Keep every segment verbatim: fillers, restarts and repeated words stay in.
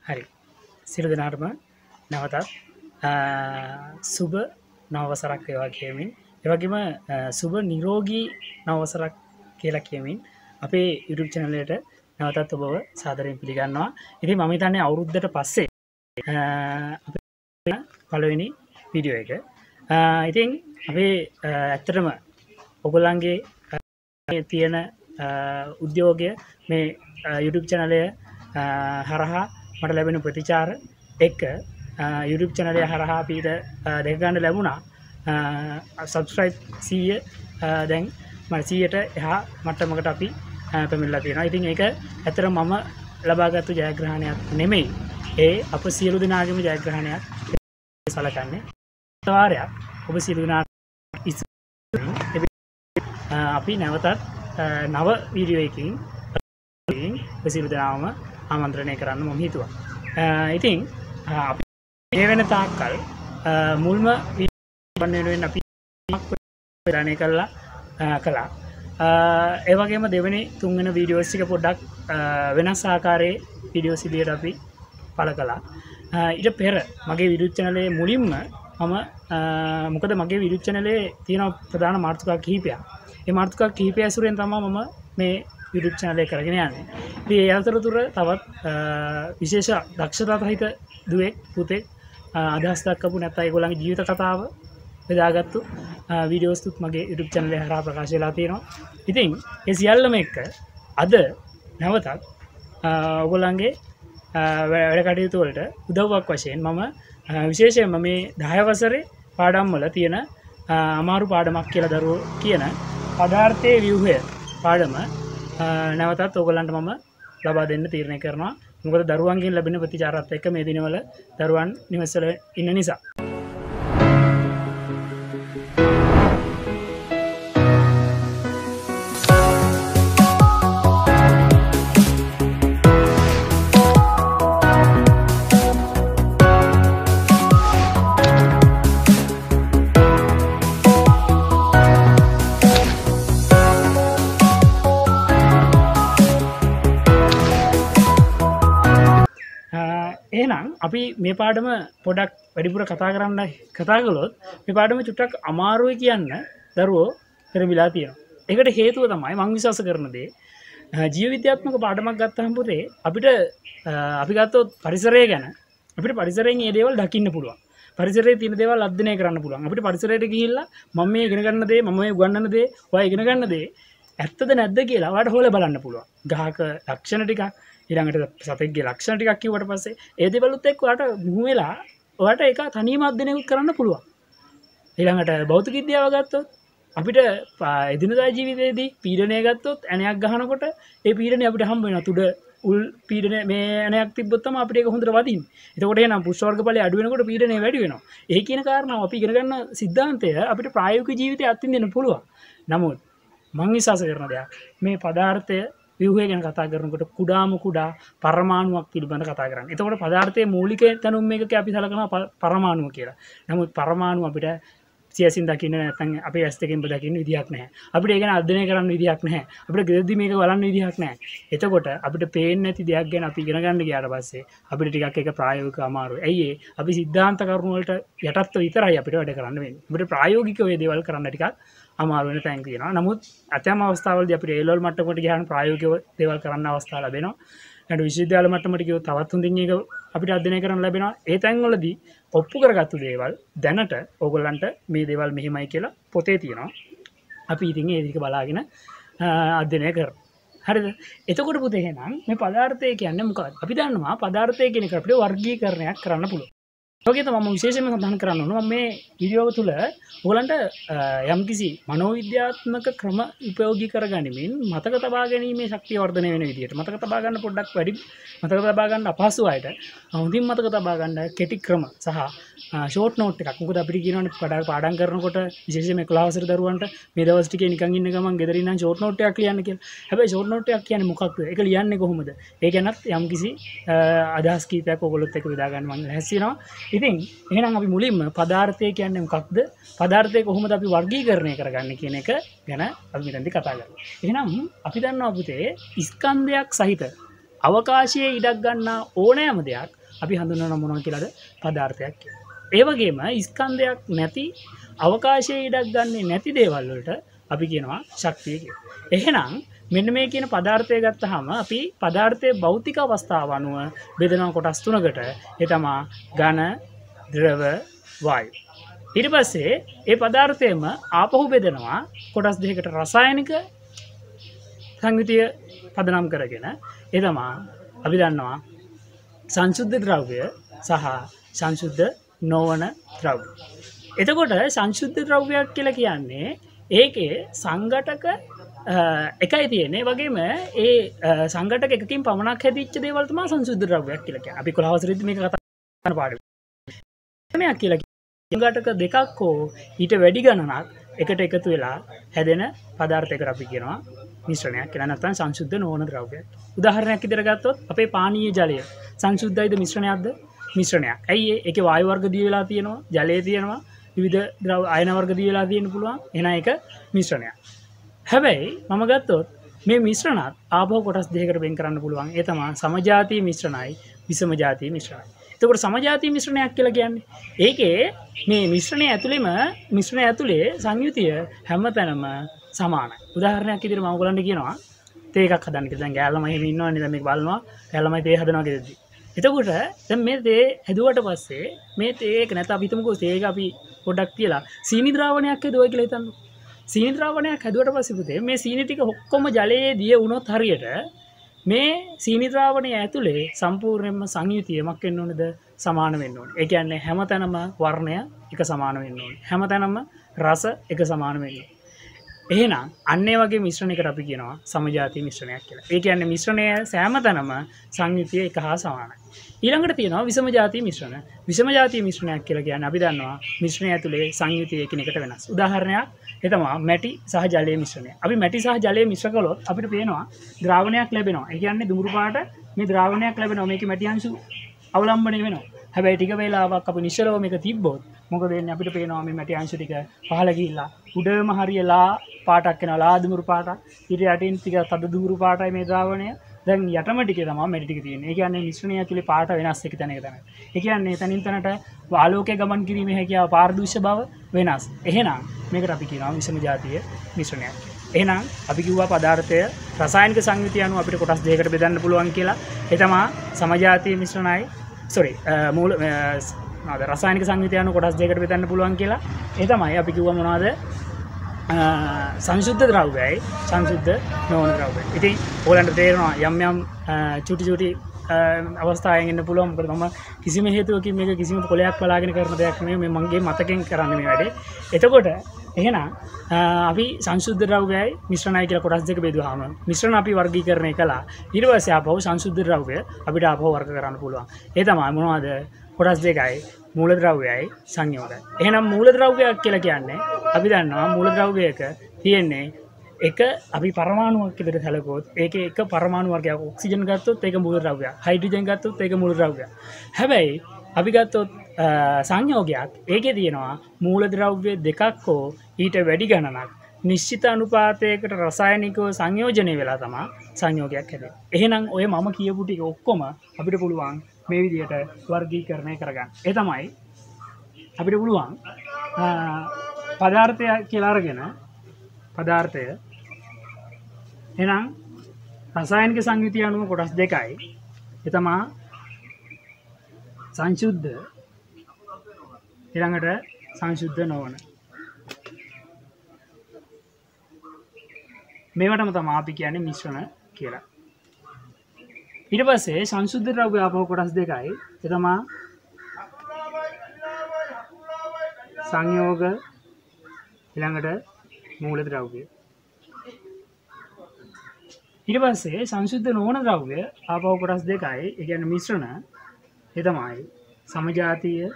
හරි. සියලු දෙනාටම නැවතත් සුබ නව වසරක් වේවා කියමින් ඒ වගේම සුබ නිරෝගී නව වසරක් කියලා කියමින් අපේ YouTube channel එකට නැවතත් ඔබව සාදරයෙන් පිළිගන්නවා. ඉතින් මම හිතන්නේ අවුරුද්දට පස්සේ අපේ පළවෙනි වීඩියෝ එක. ඉතින් අපි ඇත්තටම ඔයගොල්ලන්ගේ තියෙන උද්‍යෝගය මේ YouTube channel එක හරහා මට ලැබෙන ප්‍රතිචාර එක්ක YouTube channel එක හරහා අපිට දෙක ගන්න ලැබුණා. subscribe සීය දැන් මම සීයට එහා මට්ටමකට අපි පැමිණලා තියෙනවා. ඉතින් ඒක ඇත්තට මම ලබාගත්තු ජයග්‍රහණයක් නෙමෙයි. ඒ අප සියලු දෙනාගේම ජයග්‍රහණයක් සලකන්නේ. වාරයක් ඔබ සියලු දෙනාට අපි නැවතත් නව වීඩියෝ එකකින් ඔබ සියලු දෙනාම ආමන්ත්‍රණය කරන්න මම හිතුවා. ඉතින් අපි මේ වෙන තාක්කල් මුල්ම වීඩියෝ වෙනුවෙන් අපි ප්‍රදානය කළා කළා. ඒ වගේම දෙවෙනි තුන්වෙනි වීඩියෝස් ටික පොඩ්ඩක් වෙනස් ආකාරයේ වීඩියෝස් ඉදිරියට අපි පළ කළා. ඊට පෙර මගේ YouTube channel එකේ මුලින්ම මම මොකද මගේ YouTube channel එකේ තියෙන ප්‍රධාන මාතෘකා කිහිපයක්. ඒ මාතෘකා කිහිපය ඇසුරෙන් තමයි මම මේ YouTube channel එක කරගෙන යන්නේ. ඉතින් ඒ අතරතුර තවත් විශේෂ දක්ෂතා සහිත දුවෙක් පුතෙක් අදහස් දක්වපු නැත්නම් ඒගොල්ලන්ගේ ජීවිත කතාව බෙදාගත්තු වීඩියෝස් තුත් මගේ YouTube channel එක හරහා ප්‍රකාශ වෙලා තියෙනවා. ඉතින් ඒ සියල්ලම එක්ක අද නැවතත් ඔයගොල්ලන්ගේ වැඩ කටයුතු වලට උදව්වක් වශයෙන් මම විශේෂයෙන්ම මේ දහය වසරේ පාඩම් වල තියෙන අමාරු පාඩමක් කියලා දරුවෝ කියන පදාර්ථයේ ව්‍යුහය පාඩම නැවතත් ඔයගොල්ලන්ට මම ලබා දෙන්න තීරණය කරනවා. මොකද දරුවන්ගෙන් ලැබෙන ප්‍රතිචාරات එක්ක මේ දිනවල දරුවන් නිවසල ඉන්න නිසා. එහෙනම් අපි මේ පාඩම පොඩක් වැඩිපුර කතා කරන්න කතා කළොත් මේ පාඩම චුට්ටක් අමාරුයි කියන්න දරුවෝ පෙරමිලා තියෙනවා. ඒකට හේතුව තමයි මම විශ්වාස කරන දේ ජීව විද්‍යාත්මක පාඩමක් ගත්තාම පුතේ අපිට අපි ගත්තොත් පරිසරය ගැන අපිට පරිසරයෙන් මේ දේවල් දකින්න පුළුවන්. පරිසරයේ තියෙන දේවල් අධ්‍යයනය කරන්න පුළුවන්. අපිට පරිසරයට ගිහිල්ලා මම මේ ඉගෙන ගන්න දේ මම මේ උගන්වන දේ ඔයා ඉගෙන ගන්න දේ ඇත්තද නැද්ද කියලා ඔයාලට හොයලා බලන්න පුළුවන්. ගහක ලක්ෂණ ටිකක් ඊළඟට සතෙක්ගේ ලක්ෂණ ටිකක් කිව්වට පස්සේ ඒ දේවලුත් එක්ක ඔයාලට මුහු වෙලා ඔයාලට ඒක තනියම අධ්‍යයනය කරන්න පුළුවන්. ඊළඟට භෞතික විද්‍යාව ගත්තොත් අපිට එදිනදා ජීවිතයේදී පීඩනය ගත්තොත් ඇණයක් ගහනකොට ඒ පීඩනය අපිට හම්බ වෙනවා. තුඩ උල් පීඩනය මේ ඇණයක් තිබ්බොත් තමයි අපිට ඒක හොඳට වදින්නේ. එතකොට එහෙනම් පුෂ්ඨ වර්ගඵලය අඩු වෙනකොට පීඩනය වැඩි වෙනවා. ඒ කියන කාරණාව අපි ඉගෙන ගන්න સિદ્ધාන්තය අපිට ප්‍රායෝගික ජීවිතයේ අත්විඳින්න පුළුවන්. නමුත් මම විශ්වාස කරන දෙයක් මේ පදාර්ථය ව්‍යුහය ගැන කතා කරනකොට කුඩාම කුඩා පරමාණුවක් පිළිබඳ කතා කරන්නේ. එතකොට පදාර්ථයේ මූලික තනුම් එකක අපි සලකනවා පරමාණුව කියලා. නමුත් පරමාණු අපිට සියසින් දකින්න නැත්නම් අපේ ඇස් දෙකෙන් දකින්න විදියක් නැහැ. අපිට ඒක ගැන අධ්‍යයනය කරන්න විදියක් නැහැ. අපිට ගෙදරදී මේක බලන්න විදියක් නැහැ. එතකොට අපිට පේන්නේ නැති දෙයක් ගැන අපි ඉගෙන ගන්න ගියාට පස්සේ අපිට ටිකක් ඒක ප්‍රායෝගිකව අමාරුයි. ඇයි ඒ? අපි સિદ્ધාන්ත කරුණු වලට යටත්ව විතරයි අපිට වැඩ කරන්න වෙන්නේ. අපිට ප්‍රායෝගිකව මේ දේවල් කරන්න ටිකක් අමාරු වෙන තැන් තියෙනවා. නමුත් ඇතැම් අවස්ථාවලදී අපිට ඒ ලෙවල් මට්ටමකට ගියාම ප්‍රායෝගිකව දේවල් කරන්න අවස්ථා ලැබෙනවා. ඊට විශ්වවිද්‍යාල මට්ටමට ගියොත් තවත් හොඳින් ඒක අපිට අධ්‍යයනය කරන්න ලැබෙනවා. ඒ තැන්වලදී ඔප්පු කරගත්තු දේවල් දැනට ඕගොල්ලන්ට මේ දේවල් මෙහිමයි කියලා පොතේ තියෙනවා. අපි ඉතින් ඒ ටික බලාගෙන අධ්‍යයනය කරමු. හරිද? එතකොට පුතේ එහෙනම් මේ පදාර්ථය කියන්නේ මොකක්ද? අපි දන්නවා පදාර්ථය කියන එක අපිට වර්ගීකරණයක් කරන්න පුළුවන්. ඔයගෙ තමයි විශේෂයෙන්ම සඳහන් කරන්න ඕන මම මේ වීඩියෝ තුල ඔයගලන්ට යම්කිසි මනෝවිද්‍යාත්මක ක්‍රම උපයෝගී කරගනිමින් මතක තබා ගැනීමේ ශක්තිය වර්ධනය වෙන විදිහට මතක තබා ගන්න පොඩ්ඩක් වැඩි මතක තබා ගන්න අපහසු අයට හොඳින් මතක තබා ගන්න කෙටි ක්‍රම සහ ෂෝට් නෝට් එකක්. මොකද අපිට කියනවනේ පාඩම් කරනකොට විශේෂයෙන්ම එකොළහ වසර දරුවන්ට මේ දවස් ටිකේ නිකන් ඉන්න ගමන් ගෙදර ඉන්න ෂෝට් නෝට් එකක් ලියන්න කියලා. හැබැයි ෂෝට් නෝට් එකක් කියන්නේ මොකක්ද? ඒක ලියන්නේ කොහොමද? ඒ ගැනත් යම්කිසි අදහස් කීපයක් ඔයගොල්ලොත් එක්ක බෙදා ගන්න මම ලැහැස්ති වෙනවා. ඉතින් එහෙනම් අපි මුලින්ම පදාර්ථය කියන්නේ මොකක්ද? පදාර්ථය කොහොමද අපි වර්ගීකරණය කරගන්නේ කියන එක ගැන අපි මෙතනදී කතා කරමු. එහෙනම් අපි දන්නවා පුතේ ස්කන්ධයක් සහිත අවකාශයේ ඉඩක් ගන්නා ඕනෑම දෙයක් අපි හඳුන්වන මොනවා කියලාද? පදාර්ථයක් කියලා. ඒ වගේම ස්කන්ධයක් නැති අවකාශයේ ඉඩක් ගන්නේ නැති දේවල් වලට අපි කියනවා ශක්තිය කියලා. එහෙනම් මෙන්න මේ කියන පදාර්ථය ගත්තාම අපි පදාර්ථයේ භෞතික අවස්ථාව අනුව බෙදනවා කොටස් තුනකට. ඒ තමයි ඝන, ද්‍රව, වායු. ඊට පස්සේ ඒ පදාර්ථයම ආපහු බෙදනවා කොටස් දෙකකට රසායනික සංයුතිය පදනම් කරගෙන. ඒ තමයි අපි දන්නවා සංශුද්ධ ද්‍රව්‍ය සහ සංශුද්ධ නොවන ද්‍රව්‍ය. එතකොට සංශුද්ධ ද්‍රව්‍යයක් කියලා කියන්නේ ඒකේ සංඝටක එකයි තියෙන්නේ. වගේම ඒ සංඝටක එකකින් පමණක් හැදිච්ච දේවල් තමයි සංශුද්ධ ද්‍රව්‍යයක් කියලා කියන්නේ. අපි කොළහවසරින්ද මේක කතා කරන පාඩම. මේක කියලා සංඝටක දෙකක් හෝ ඊට වැඩි ගණනක් එකට එකතු වෙලා හැදෙන පදාර්ථයකට අපි කියනවා මිශ්‍රණයක් කියලා. නැත්නම් සංශුද්ධ නොවන ද්‍රව්‍යයක්. උදාහරණයක් විදිහට ගත්තොත් අපේ පානීය ජලය සංශුද්ධයිද මිශ්‍රණයක්ද? මිශ්‍රණයක්. ඇයි ඒ? ඒකේ වායු වර්ග දී වෙලා තියෙනවා, ජලය තියෙනවා, විවිධ ද්‍රව අයන වර්ග දී වෙලා තියෙන්න පුළුවන්. එහෙනම් ඒක මිශ්‍රණයක්. හැබැයි මම ගත්තොත් මේ මිශ්‍රණත් ආපහු කොටස් දෙකකට වෙන් කරන්න පුළුවන්. ඒ තමයි සමජාතීය මිශ්‍රණයි, විෂම ජාතීය මිශ්‍රණයි. එතකොට සමජාතීය මිශ්‍රණයක් කියලා කියන්නේ ඒකේ මේ මිශ්‍රණය ඇතුළේම මිශ්‍රණය ඇතුලේ සංයුතිය හැමතැනම සමානයි. උදාහරණයක් විදිහට මම ඔයගලන්ට කියනවා තේ එකක් හදන්න කියලා. දැන් ගෑල්ලම එහෙම ඉන්නවනේ. දැන් මේක බලනවා. ගෑල්ලමයි තේ හදනවා කියලාදී. එතකොට දැන් මේ තේ හැදුවට පස්සේ මේ තේ එක නැත්නම් අපි හිතමුකෝ තේ එක අපි පොඩ්ඩක් තියලා සීනි ද්‍රාවණයක් හදුවා කියලා හිතන්න. සීනි ද්‍රාවණයක් හැදුවට පස්සේ පුතේ මේ සීනි ටික ඔක්කොම ජලයේ දිය වුණොත් හරියට මේ සීනි ද්‍රාවණය ඇතුලේ සම්පූර්ණයෙන්ම සංයුතිය මොකක් වෙන්න ඕනේද? සමාන වෙන්න ඕනේ. ඒ කියන්නේ හැමතැනම වර්ණය එක සමාන වෙන්න ඕනේ. හැමතැනම රස එක සමාන වෙන්න ඕනේ. එහෙනම් අන්න ඒ වගේ මිශ්‍රණයකට අපි කියනවා සමජාතීය මිශ්‍රණයක් කියලා. ඒ කියන්නේ මිශ්‍රණය සෑම තැනම සංයුතිය එක හා සමානයි. ඊළඟට තියෙනවා විෂම ජාතීය මිශ්‍රණ. විෂම ජාතීය මිශ්‍රණයක් කියලා කියන්නේ අපි දන්නවා මිශ්‍රණය ඇතුලේ සංයුතිය එකිනෙකට වෙනස්. උදාහරණයක් ඒ තමයි මැටි සහ ජලයේ මිශ්‍රණය. අපි මැටි සහ ජලය මිශ්‍ර කළොත් අපිට පේනවා ද්‍රාවණයක් ලැබෙනවා. ඒ කියන්නේ දුඹුරු පාට මේ ද්‍රාවණයක් ලැබෙනවා. මේකේ මැටි අංශු අවලම්බණය වෙනවා. හැබැයි ටික වේලාවක් අපි නිශ්චලව මේක තිබ්බොත් මොකද වෙන්නේ? අපිට පේනවා මේ මැටි අංශු ටික පහළ ගිහිල්ලා උඩම හරියලා පාටක් වෙනවා. ලා දුඹුරු පාටක්. ඊට යටින් ටික තද දුඹුරු පාටයි මේ ද්‍රාවණය. දැන් යටම ටිකේ තමයි මැටි ටික තියෙන්නේ. ඒ කියන්නේ මිශ්‍රණය ඇතුලේ පාට වෙනස් එක තැනක තැන. ඒ කියන්නේ තනින් තනට ආලෝකයේ ගමන් කිරීමේ හැකියාව පාරදූෂ්‍ය බව වෙනස්. එහෙනම් මේකට අපි කියනවා විෂම ජාතීය මිශ්‍රණයක්. එහෙනම් අපි කිව්වා පදාර්ථය රසායනික සංයුතිය අනුව අපිට කොටස් දෙකකට බෙදන්න පුළුවන් කියලා. ඒ තමයි සමජාතීය මිශ්‍රණයි sorry මූල නේද රසායනික සංයුතිය අනුව කොටස් දෙකකට බෙදන්න පුළුවන් කියලා. ඒ තමයි අපි කිව්වා මොනවද? සංශුද්ධ ද්‍රව්‍යයි සංශුද්ධ නොවන ද්‍රව්‍යයි. ඉතින් ඕගලන්ට තේරෙනවා යම් යම් චුටි චුටි අවස්ථාවෙන් ඉන්න පුළුවන්. මොකද මම කිසිම හේතුවකින් මේක කිසිම කොලයක් බලාගෙන කරන දෙයක් නෙමෙයි. මේ මගේ මතකෙන් කරන්නේ මේ වැඩේ. එතකොට එහෙනම් අපි සංශුද්ධ ද්‍රව්‍යයි මිශ්‍රණයි කියලා කොටස් දෙක බෙදුවාම මිශ්‍රණ අපි වර්ගීකරණය කළා. ඊට පස්සේ ආපහු සංශුද්ධ ද්‍රව්‍ය අපිට ආපහු වර්ග කරන්න පුළුවන්. ඒ තමයි මොනවද? කොටස් දෙකයි මූලද්‍රව්‍යයි සංයෝගයි. එහෙනම් මූලද්‍රව්‍යයක් කියලා කියන්නේ අපි දන්නවා මූලද්‍රව්‍යයක තියෙන්නේ එක අපි පරමාණුවක් විතර සැලකුවොත් ඒකේ එක පරමාණු වර්ගයක් ඔක්සිජන් ගත්තොත් ඒක මූලද්‍රව්‍යයක්. හයිඩ්‍රජන් ගත්තොත් ඒක මූලද්‍රව්‍යයක්. හැබැයි අපි ගත්තොත් සංයෝගයක් ඒකේ තියෙනවා මූලද්‍රව්‍ය දෙකක් හෝ ඊට වැඩි ගණනක් නිශ්චිත අනුපාතයකට රසායනිකව සංයෝජනය වෙලා තමයි සංයෝගයක් හැදෙන්නේ. එහෙනම් ඔය මම කියපු ටික ඔක්කොම අපිට පුළුවන් මේ විදිහට වර්ගීකරණය කරගන්න. ඒ තමයි අපිට පුළුවන් පදාර්ථය කියලා අරගෙන පදාර්ථය එහෙනම් රසායනික සංයුතිය අනුව කොටස් දෙකයි. ඒ තමයි සංශුද්ධ ඊළඟට සංශුද්ධ නොවන. මේවටම තමයි අපි කියන්නේ මිශ්‍රණ කියලා. ඊට පස්සේ සංශුද්ධ ද්‍රව්‍ය ආපහු කොටස් දෙකයි. ඒ තමයි සංයෝග ඊළඟට මූල ද්‍රව්‍ය. ඊට පස්සේ සංශුද්ධ නොවන ද්‍රව්‍ය ආපහු කොටස් දෙකයි. ඒ කියන්නේ මිශ්‍රණ. ඒ තමයි සමජාතීය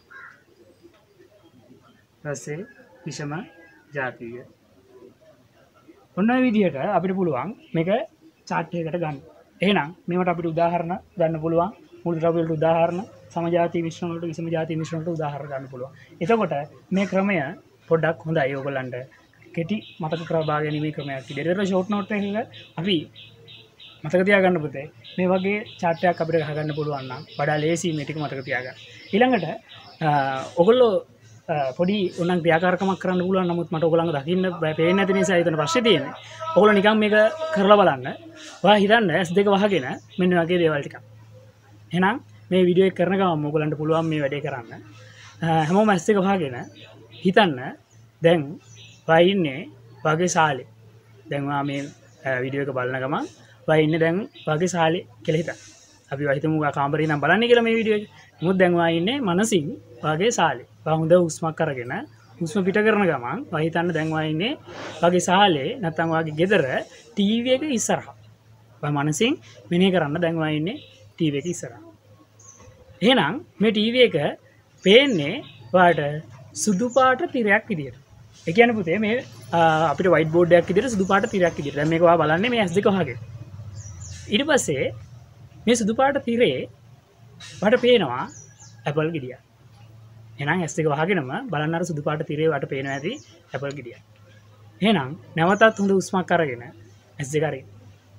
ඊපස්සේ විෂම ජාතීය. ඔන්න ඔය විදිහට අපිට පුළුවන් මේක chart එකකට ගන්න. එහෙනම් මේවට අපිට උදාහරණ ගන්න පුළුවන්. මූල ද්‍රව්‍ය වලට උදාහරණ, සමජාතීය මිශ්‍රණ වලට, විෂම ජාතීය මිශ්‍රණ වලට උදාහරණ ගන්න පුළුවන්. එතකොට මේ ක්‍රමය පොඩ්ඩක් හොඳයි ඕගොල්ලන්ට. කෙටි මතක කරවා ගැනීමේ ක්‍රමයක්. ඉතින් ෂෝට් නෝට් එකක අපි මතක තියාගන්න පුතේ මේ වගේ chart එකක් අපිට ගහගන්න පුළුවන් නම් වඩා ලේසි මේ ටික මතක තියාගන්න. ඊළඟට ඔයගොල්ලෝ පොඩි උනන් ක්‍රියාකාරකමක් කරන්න පුළුවන් නමුත් මට ඔයගොල්ලන්ව දකින්න පේන්නේ නැති නිසා හිතන ප්‍රශ්නේ තියෙන්නේ. ඔයගොල්ලෝ නිකන් මේක කරලා බලන්න. ඔයා හිතන්න ඇස් දෙක වහගෙන මෙන්න වගේ දේවල් ටිකක්. එහෙනම් මේ වීඩියෝ එක කරන ගමන් ඔයගොල්ලන්ට පුළුවන් මේ වැඩේ කරන්න. හැමෝම ඇස් දෙක වහගෙන හිතන්න දැන් ඔයා ඉන්නේ වගේ ශාලේ. දැන් ඔයා මේ වීඩියෝ එක බලන ගමන් ඔයා ඉන්නේ දැන් වගේ ශාලේ කියලා හිතන්න. අපි හිතමු ඔයා කාමරේ ඉඳන් බලන්නේ කියලා මේ වීඩියෝ එක. මොකද දැන් ඔයා ඉන්නේ මනසින් වගේ ශාලේ. ඔයා හොඳ හුස්මක් අරගෙන හුස්ම පිට කරන ගමන් ඔයා හිතන්න දැන් ඔයා ඉන්නේ වගේ ශාලේ නැත්නම් ඔයාගේ ගෙදර ටීවී එක ඉස්සරහා. ඔයා මනසින් මෙනෙහි කරන්න දැන් ඔයා ඉන්නේ ටීවී එක ඉස්සරහා. එහෙනම් මේ ටීවී එක පේන්නේ ඔයාට සුදු පාට තිරයක් විදියට. ඒ කියන්නේ පුතේ මේ අපිට වයිට් බෝඩ් එකක් විදියට සුදු පාට තිරයක් විදියට. දැන් මේක ඔයා බලන්නේ මේ ඇස් දෙක වහගෙන. ඊට පස්සේ මේ සුදු පාට තිරේ වට පේනවා ඇපල් ගෙඩියක්. එහෙනම් ඇස් දෙක වහගෙනම බලන්න අර සුදු පාට තිරේ වට පේනවා ඇති ඇපල් ගෙඩියක්. එහෙනම් නැවතත් හොඳ උස්මක් අරගෙන ඇස් දෙක අරින්න.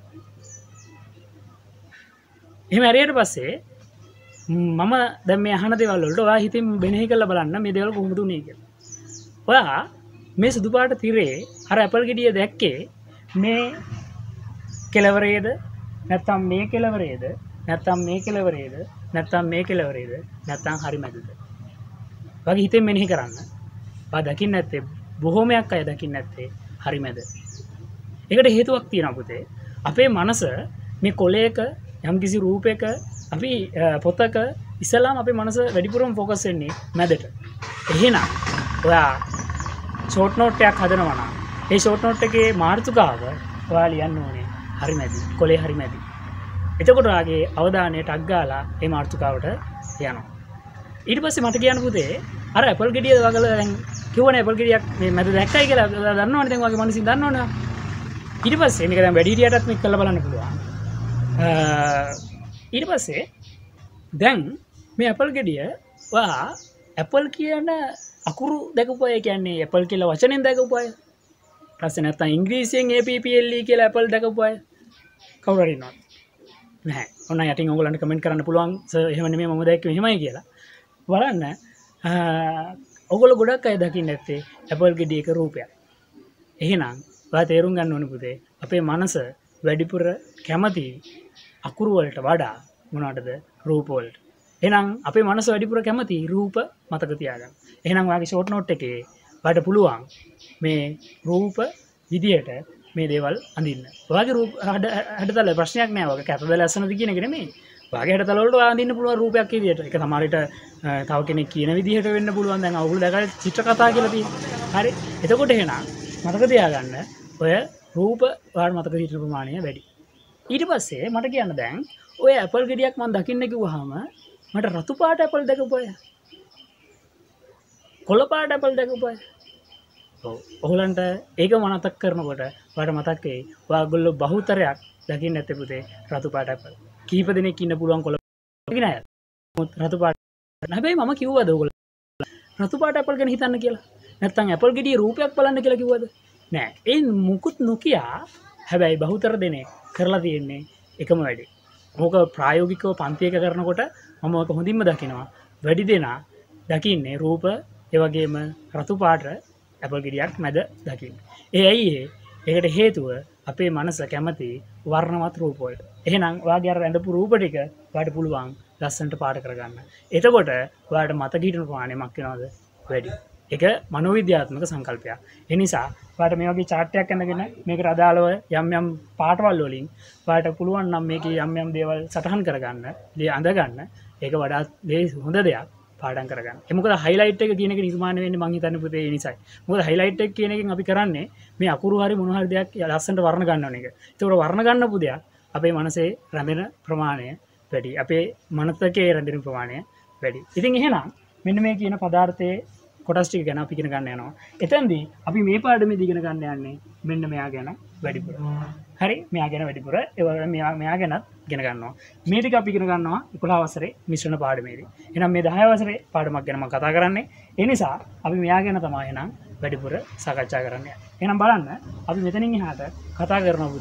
එහෙම ඇරියට පස්සේ මම දැන් මේ අහන දේවල් වලට ඔයා හිතින් මෙනෙහි කරලා බලන්න මේ දේවල් කොහොමද උනේ කියලා. ඔයා මේ සුදු පාට තිරේ අර ඇපල් ගෙඩිය දැක්කේ මේ කෙළවරේද නැත්නම් මේ කෙළවරේද නැත්නම් මේ කෙළවරේද නැත්නම් මේ කෙළවරේද නැත්නම් හරි මැදද වගේ හිතෙන් මෙනෙහි කරන්න. ඔයා දකින්න නැත්තේ බොහෝමයක් අය දකින්න නැත්තේ හරි මැද. ඒකට හේතුවක් තියෙනවා පුතේ. අපේ මනස මේ කොලයක යම්කිසි රූපයක අපි පොතක ඉස්සලාම අපේ මනස වැඩිපුරම ફોකස් වෙන්නේ මැදට. එහෙනම් ඔයා ෂෝට් නෝට් එකක් හදනවා නම් ඒ ෂෝට් නෝට් එකේ මාතෘකාව ඔයා ලියන්න ඕනේ හරි මැදි. කොලේ හරි මැදි. එතකොට ඔයාගේ අවධානය ටක් ගාලා ඒ මාතෘකාවට යනවා. ඊට පස්සේ මට කියන්න පුතේ අර ඇපල් ගෙඩිය වගල දැන් කිව්වනේ ඇපල් ගෙඩියක් මේ මැද දැක්කයි කියලා දන්නවනේ දැන් ඔයාගේ මනසින් දන්නවනේ. ඊට පස්සේ මේක දැන් වැඩි හිටියටත් මේක කරලා බලන්න පුළුවන්. ඊට පස්සේ දැන් මේ ඇපල් ගෙඩිය ඔයා ඇපල් කියන අකුරු දැකපු අය කියන්නේ ඇපල් කියලා වචනෙන් දැකපු අය. ඊපස්සේ නැත්තම් ඉංග්‍රීසියෙන් A P P L E කියලා ඇපල් දැකපු අය කවුරු හරි ඉන්නවද? නැහැ. ඔන්න යටින් ඔයගොල්ලන්ට කමෙන්ට් කරන්න පුළුවන් සර් එහෙම නෙමෙයි මම දැක්කේ මෙහෙමයි කියලා. බලන්න ඔයගොල්ලෝ ගොඩක් අය දකින්න ඇත්තේ ඇපල් ගෙඩියක රූපයක්. එහෙනම් ඔයා තේරුම් ගන්න ඕනේ පුතේ අපේ මනස වැඩිපුර කැමති අකුරු වලට වඩා මොනවටද රූප වලට. එහෙනම් අපේ මනස වැඩිපුර කැමති රූප මතක තියාගන්න. එහෙනම් ඔයාගේ ෂෝට් නෝට් එකේ ඔයාලට පුළුවන් මේ රූප විදියට මේ දේවල් අඳින්න. ඔයාගේ රූප හැඩතල ප්‍රශ්නයක් නෑ. ඔයාගේ කැතද ලස්සනද කියන එක නෙමෙයි. ඔයාගේ හැඩතල වලට ඔයා අඳින්න පුළුවන් රූපයක් විදියට. ඒක සමහරවිට තව කෙනෙක් කියන විදිහට වෙන්න පුළුවන්. දැන් ඔයගොල්ලෝ දැකලා චිත්‍ර කතා කියලා තියෙනවා. හරි. එතකොට එහෙනම් මතක තියාගන්න ඔය රූප ඔයාලට මතක හිටින ප්‍රමාණය වැඩි. ඊට පස්සේ මට කියන්න දැන් ඔය ඇපල් ගෙඩියක් මම දකින්න කිව්වහම මට රතු පාට ඇපල් දැකපු අය. කොළ පාට ඇපල් දැකපු අය. ඔව්. ඔයගලන්ට ඒක මතක් කරනකොට ඔයාලට මතක් වෙයි ඔයගොල්ලෝ බහුතරයක් දකින්න නැත්තේ පුතේ රතු පාට ඇපල්. කීප දෙනෙක් ඉන්න පුළුවන් කොළ දකින්න අය. රතු පාට. හැබැයි මම කිව්වද ඔයගොල්ලෝ රතු පාට ඇපල් ගැන හිතන්න කියලා? නැත්තම් ඇපල් ගෙඩියේ රූපයක් බලන්න කියලා කිව්වද? නෑ. ඒ මුකුත් නොකියා හැබැයි බහුතර දෙනෙක් කරලා තියෙන්නේ එකම වැඩේ. මොක ප්‍රායෝගිකව පන්ති එක කරනකොට මම ඔක හොඳින්ම දකිනවා. වැඩි දෙනා දකින්නේ රූප ඒ වගේම රතු පාට ඇපල් ගෙඩියක් මැද දකින්න. ඒ ඇයි ඒ? ඒකට හේතුව අපේ මනස කැමති වර්ණවත් රූප වලට. එහෙනම් ඔයාගේ අර ඇඳපු රූප ටික ඔයාලට පුළුවන් ලස්සනට පාට කරගන්න. එතකොට ඔයාලට මතක හිටින ප්‍රමාණය මක් වෙනවද? වැඩි. ඒක මනෝවිද්‍යාත්මක සංකල්පයක්. ඒ නිසා ඔයාලට මේ වගේ chart එකක් අඳගෙන මේකට අදාළව යම් යම් පාටවල් වලින් ඔයාලට පුළුවන් නම් මේකේ යම් යම් දේවල් සටහන් කරගන්න, අඳ ගන්න. ඒක වඩාත් හොඳ දෙයක් පාඩම් කරගන්න. ඒ මොකද highlight එක කියන එක නිර්මාණය වෙන්නේ මං හිතන්නේ පුතේ ඒ නිසායි. මොකද highlight එක කියන එකෙන් අපි කරන්නේ මේ අකුරු හරි මොන හරි දෙයක් ලස්සනට වර්ණ ගන්නවන එක. ඒකට වර්ණ ගන්නපු දෙයක් අපේ මනසේ රැඳෙන ප්‍රමාණය වැඩි. අපේ මනසකේ රැඳෙන ප්‍රමාණය වැඩි. ඉතින් එහෙනම් මෙන්න මේ කියන පදාර්ථයේ කොටස් ටික ගැන අපි ඉගෙන ගන්න යනවා. එතෙන්දී අපි මේ පාඩමේදී ඉගෙන ගන්න යන්නේ මෙන්න මෙයා ගැන වැඩිපුර. හරි මෙයා ගැන වැඩිපුර ඒ වගේම මෙයා මෙයා ගැනත් ඉගෙන ගන්නවා. මේ ටික අපි ඉගෙන ගන්නවා එකොළහ වසරේ මිශ්‍රණ පාඩමේදී. එහෙනම් මේ දහය වසරේ පාඩමක් ගැන මම කතා කරන්නේ. ඒ නිසා අපි මෙයා ගැන තමයි එහෙනම් වැඩිපුර සාකච්ඡා කරන්න යන්නේ. එහෙනම් බලන්න අපි මෙතනින් එහාට කතා කරන පුතේ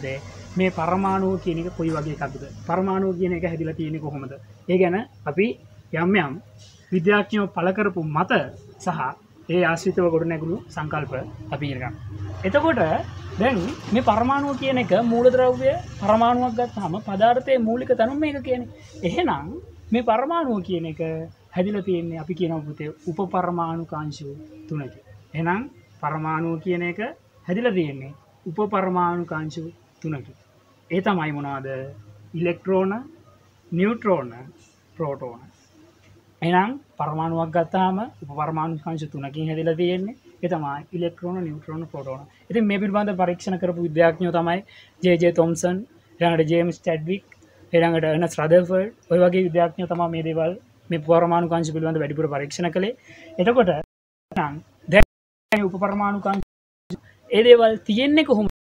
මේ පරමාණුව කියන එක කොයි වගේ එකක්ද? පරමාණුව කියන එක හැදිලා තියෙන්නේ කොහොමද? ඒ ගැන අපි යම් යම් විද්‍යාඥයෝ පළ කරපු මත සහ ඒ ආශ්‍රිතව ගොඩනැගුණු සංකල්ප අපි ඉගෙන ගන්න. එතකොට දැන් මේ පරමාණුව කියන එක මූලද්‍රව්‍ය පරමාණුවක් ගත්තාම පදාර්ථයේ මූලික තනුම මේක කියන්නේ. එහෙනම් මේ පරමාණුව කියන එක හැදිලා තියෙන්නේ අපි කියනවා පුතේ උපපරමාණුකාංශ තුනකින්. එහෙනම් පරමාණුව කියන එක හැදිලා තියෙන්නේ උපපරමාණුකාංශ තුනකින්. ඒ තමයි මොනවාද? Electron, neutron, proton. එහෙනම් පරමාණුවක් ගත්තාම උපපරමාණුකාංශ තුනකින් හැදිලා තියෙන්නේ. ඒ තමයි ඉලෙක්ට්‍රෝන, නියුට්‍රෝන, ප්‍රෝටෝන. ඉතින් මේ පිළිබඳව පරීක්ෂණ කරපු විද්‍යාඥයෝ තමයි ජේ ජේ තොම්සන්, ඊළඟට ජේම්ස් චැඩ්වික්, ඊළඟට එර්නස්ට් රදර්ෆර්ඩ් ඔය වගේ විද්‍යාඥයෝ තමයි මේ දේවල් මේ පරමාණුකාංශ පිළිබඳව වැඩිපුර පරීක්ෂණ කළේ. එතකොට නම් දැන් උපපරමාණුකාංශ ඒ දේවල් තියෙන්නේ කොහොමද?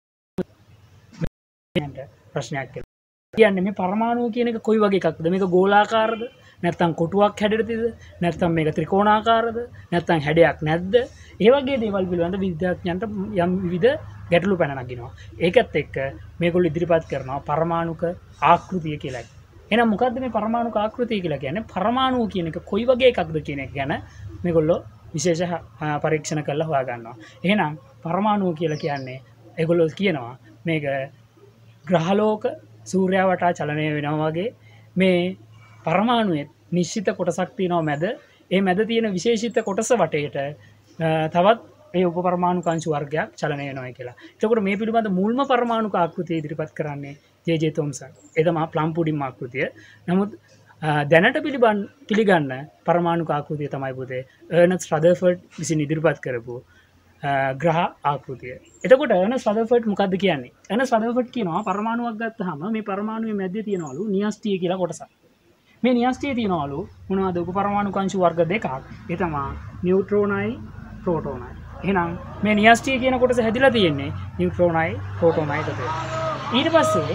ප්‍රශ්නයක් කියන්නේ මේ පරමාණුව කියන එක කොයි වගේ එකක්ද? මේක ගෝලාකාරද? නැත්නම් කොටුවක් හැඩයටද? නැත්නම් මේක ත්‍රිකෝණාකාරද? නැත්නම් හැඩයක් නැද්ද? ඒ වගේ දේවල් පිළිබඳ විද්‍යාඥයන්ට යම් විවිධ ගැටලු පැන නගිනවා. ඒකත් එක්ක මේගොල්ලෝ ඉදිරිපත් කරනවා පරමාණුක ආකෘතිය කියලා. එහෙනම් මොකද්ද මේ පරමාණුක ආකෘතිය කියලා කියන්නේ? පරමාණුව කියන එක කොයි වගේ එකක්ද කියන එක ගැන මේගොල්ලෝ විශේෂ පරීක්ෂණ කරලා හොයා ගන්නවා. එහෙනම් පරමාණුව කියලා කියන්නේ ඒගොල්ලෝ කියනවා මේක ග්‍රහලෝක සූර්යයා වටා චලනය වෙනවා වගේ මේ පරමාණුවේ නිශ්චිත කොටසක් තියෙනවා මැද. ඒ මැද තියෙන විශේෂිත කොටස වටේට තවත් ඒ උපපරමාණුකාංශ වර්ගයක් චලනය වෙනවා කියලා. එතකොට මේ පිළිබඳ මුල්ම පරමාණුක ආකෘතිය ඉදිරිපත් කරන්නේ ජේ ජේ තොම්සන්. ඒ තමයි ප්ලම් පුඩින් ආකෘතිය. නමුත් දැනට පිළිබඳ පිළිගන්න පරමාණුක ආකෘතිය තමයි පුතේ එර්නස්ට් රදර්ෆර්ඩ් විසින් ඉදිරිපත් කරපු ග්‍රහ ආකෘතිය. එතකොට එර්නස්ට් රදර්ෆර්ඩ් මොකද්ද කියන්නේ? එර්නස්ට් රදර්ෆර්ඩ් කියනවා පරමාණුවක් ගත්තාම මේ පරමාණුවේ මැද්දේ තියෙනවලු නියස්ටිය කියලා කොටසක්. මේ නියස්ටියේ තියෙනවලු මොනවද? උපපරමාණුකාංශ වර්ග දෙකක්. ඒ තමයි නියුට්‍රෝනයි, ප්‍රෝටෝනයි. එහෙනම් මේ නියස්ටිය කියන කොටස හැදිලා තියෙන්නේ නියුට්‍රෝනයි, ප්‍රෝටෝනයි දෙකේ. ඊට පස්සේ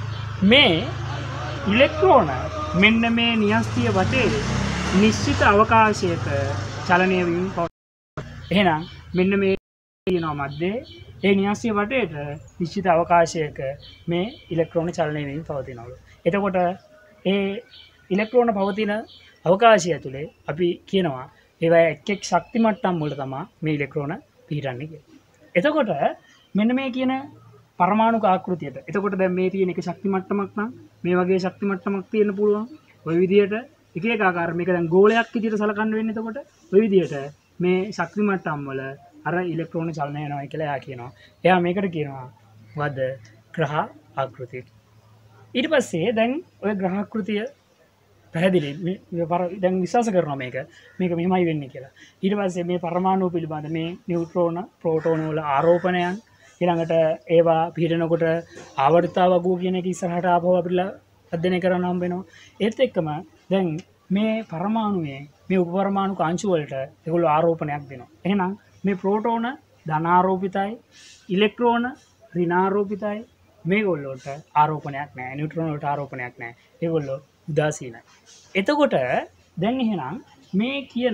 මේ ඉලෙක්ට්‍රෝන මෙන්න මේ නියස්ටිය වටේ නිශ්චිත අවකාශයක චලනය වීම පවතී. එහෙනම් මෙන්න මේ තියෙනවා මැද්දේ ඒ නියස්ටිය වටේට නිශ්චිත අවකාශයක මේ ඉලෙක්ට්‍රෝන චලනය වීම පවතිනවලු. එතකොට ඒ ඉලෙක්ට්‍රෝන පවතින අවකාශය ඇතුලේ අපි කියනවා ඒවා එක් එක් ශක්ති මට්ටම් වල තමයි මේ ඉලෙක්ට්‍රෝන පිහිටන්නේ කියලා. එතකොට මෙන්න මේ කියන පරමාණුක ආකෘතියට. එතකොට දැන් මේ තියෙන එක ශක්ති මට්ටමක් නම් මේ වගේ ශක්ති මට්ටමක් තියෙන්න පුළුවන්. ওই විදිහට එක එක ආකාර මේක දැන් ගෝලයක් විදිහට සලකන්න වෙන්නේ. එතකොට ওই විදිහට මේ ශක්ති මට්ටම් වල අර ඉලෙක්ට්‍රෝන චලනය වෙනවා කියලා එයා කියනවා. එයා මේකට කියනවා වද ග්‍රහ ආකෘතිය. ඊට පස්සේ දැන් ওই ග්‍රහ ආකෘතිය පැහැදිලි දැන් විශ්වාස කරනවා මේක මේක මෙහෙමයි වෙන්නේ කියලා. ඊට පස්සේ මේ පරමාණු පිළිබඳ මේ නියුට්‍රෝන, ප්‍රෝටෝන වල ආරෝපණයන් ඊළඟට ඒවා පිහිටනකොට ආවර්තතා වගුව කියන එක ඉස්සරහට ආපහු අපිට අධ්‍යයනය කරන්න හම්බ වෙනවා. ඒත් එක්කම දැන් මේ පරමාණුවේ මේ උපපරමාණුක අංශු වලට ඒගොල්ලෝ ආරෝපණයක් දෙනවා. එහෙනම් මේ ප්‍රෝටෝන ධනාරෝපිතයි, ඉලෙක්ට්‍රෝන ඍණාරෝපිතයි. මේගොල්ලෝට ආරෝපණයක් නැහැ. නියුට්‍රෝන වලට ආරෝපණයක් නැහැ. ඒගොල්ලෝ උදාසීනයි. එතකොට දැන් එහෙනම් මේ කියන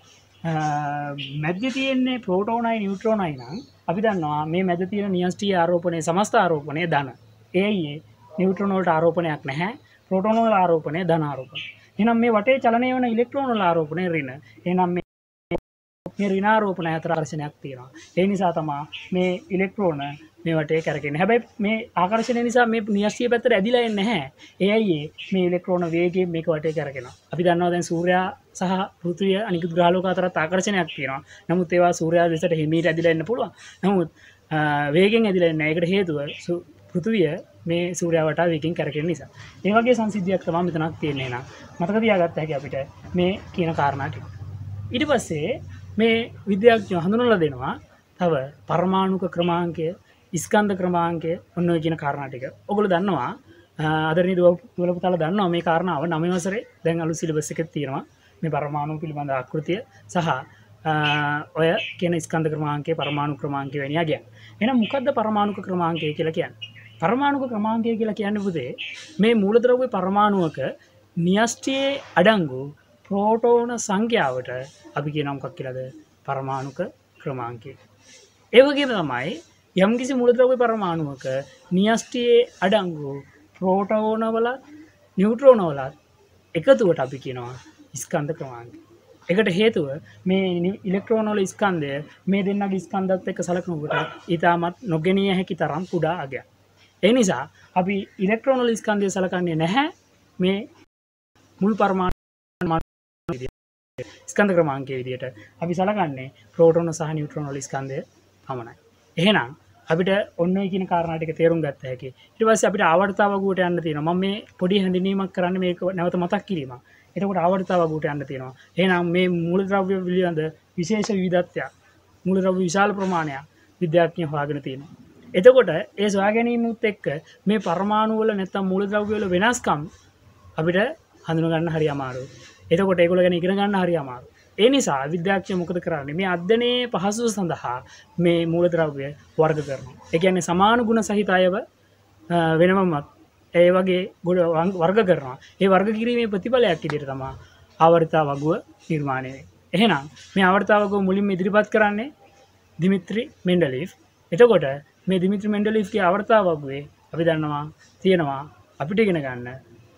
මැද්දේ තියෙන්නේ ප්‍රෝටෝනයි නියුට්‍රෝනයි නම් අපි දන්නවා මේ මැද තියෙන නියස්ටිය ආරෝපණය සමස්ත ආරෝපණය ධන. ඒ අයියේ නියුට්‍රෝන වලට ආරෝපණයක් නැහැ. ප්‍රෝටෝන වල ආරෝපණය ධන ආරෝපණය. එහෙනම් මේ වටේ චලනය වෙන ඉලෙක්ට්‍රෝන වල ආරෝපණය ඍණ. එහෙනම් මේ මේ ඍණාරෝපණ අතර ආකර්ෂණයක් තියෙනවා. ඒ නිසා තමයි මේ ඉලෙක්ට්‍රෝන මේ වටේ කරකෙන්නේ. හැබැයි මේ ආකර්ෂණය නිසා මේ නියස්ටිය පැත්තට ඇදිලා එන්නේ නැහැ. ඒ අයියේ මේ ඉලෙක්ට්‍රෝන වේගයෙන් මේක වටේ කරකිනවා. අපි දන්නවා දැන් සූර්යයා සහ පෘථිවිය අනිකුත් ග්‍රහලෝක අතරත් ආකර්ෂණයක් තියෙනවා. නමුත් ඒවා සූර්යයා දෙසට හිමීට ඇදිලා එන්න පුළුවන්. නමුත් වේගෙන් ඇදිලා එන්නේ නැහැ. ඒකට හේතුව පෘථිවිය මේ සූර්යයා වටා වේගෙන් කරකින නිසා. ඒ වගේ සංසිද්ධියක් තමයි මෙතනක් තියෙන්නේ නේද? මතක තියාගත්ත හැකි අපිට මේ කියන කාරණා ටික. ඊට පස්සේ මේ විද්‍යාඥයෝ හඳුන්වලා දෙනවා තව පරමාණුක ක්‍රමාංකය, ස්කන්ධ ක්‍රමාංකය ඔන්න ඔය කියන කාරණා ටික. ඔයගොල්ලෝ දන්නවා ආදරණීය දුවල පුතාලා දන්නවා මේ කාරණාව නවය වසරේ දැන් අලුත් සිලබස් එකේ තියෙනවා. මේ පරමාණු පිළිබඳ ආකෘතිය සහ ඔය කියන ස්කන්ධ ක්‍රමාංකය, පරමාණු ක්‍රමාංකය වැනි යගයන්. එහෙනම් මොකද්ද පරමාණුක ක්‍රමාංකය කියලා කියන්නේ? පරමාණුක ක්‍රමාංකය කියලා කියන්නේ පුතේ මේ මූලද්‍රව්‍ය පරමාණුවක නියස්ටියේ අඩංගු ප්‍රෝටෝන සංඛ්‍යාවට අපි කියනවා මොකක් කියලාද? පරමාණුක ක්‍රමාංකය. ඒ වගේම තමයි යම්කිසි මූලද්‍රව්‍ය පරමාණුවක නියෂ්ටියේ අඩංගු ප්‍රෝටෝනවල නියුට්‍රෝනවල එකතුවට අපි කියනවා ස්කන්ධ ක්‍රමාංකය. ඒකට හේතුව මේ ඉලෙක්ට්‍රෝන වල ස්කන්ධය මේ දෙන්නගේ ස්කන්ධات එක්ක සලකනකොට ඊටමත් නොගෙනිය හැකි තරම් කුඩා අගයක්. ඒ නිසා අපි ඉලෙක්ට්‍රෝන වල ස්කන්ධය සලකන්නේ නැහැ මේ මුල් පරමාණු ස්කන්ධ ක්‍රමාංකයේ විදිහට. අපි සලකන්නේ ප්‍රෝටෝන සහ නියුට්‍රෝන වල ස්කන්ධය පමණයි. එහෙනම් අපිට ඔන්න ඔය කියන කාරණා ටික තේරුම් ගත්ත හැකි. ඊට පස්සේ අපිට ආවර්තතාවගුවට යන්න තියෙනවා. මම මේ පොඩි හැඳින්වීමක් කරන්නේ මේක නැවත මතක් කිරීමක්. එතකොට ආවර්තතාවගුවට යන්න තියෙනවා. එහෙනම් මේ මූලද්‍රව්‍ය පිළිබඳ විශේෂ විවිධත්වයක් මූලද්‍රව්‍ය විශාල ප්‍රමාණයක් විද්‍යාඥයෝ හොයාගෙන තියෙනවා. එතකොට ඒ සොයා ගැනීමත් එක්ක මේ පරමාණු වල නැත්නම් මූලද්‍රව්‍ය වල වෙනස්කම් අපිට හඳුන ගන්න හරි අමාරුයි. එතකොට ඒගොල්ලෝ ගැන ඉගෙන ගන්න හරි අමාරුයි. ඒ නිසා විද්‍යාඥයෝ මොකද කරන්නේ? මේ අධ්‍යයනයේ පහසුව සඳහා මේ මූලද්‍රව්‍ය වර්ග කරනවා. ඒ කියන්නේ සමාන ගුණ සහිත අයව වෙනමමත් ඒ වගේ වර්ග කරනවා. ඒ වර්ග කිරීමේ ප්‍රතිඵලයක් විදිහට තමයි ආවර්තතා වගුව නිර්මාණය වෙන්නේ. එහෙනම් මේ ආවර්තතා වගුව මුලින්ම ඉදිරිපත් කරන්නේ දිමිත්‍රි මෙන්ඩලීව්. එතකොට මේ දිමිත්‍රි මෙන්ඩලීව්ගේ ආවර්තතා වගුවේ අපි දන්නවා තියෙනවා අපිට ඉගෙන ගන්න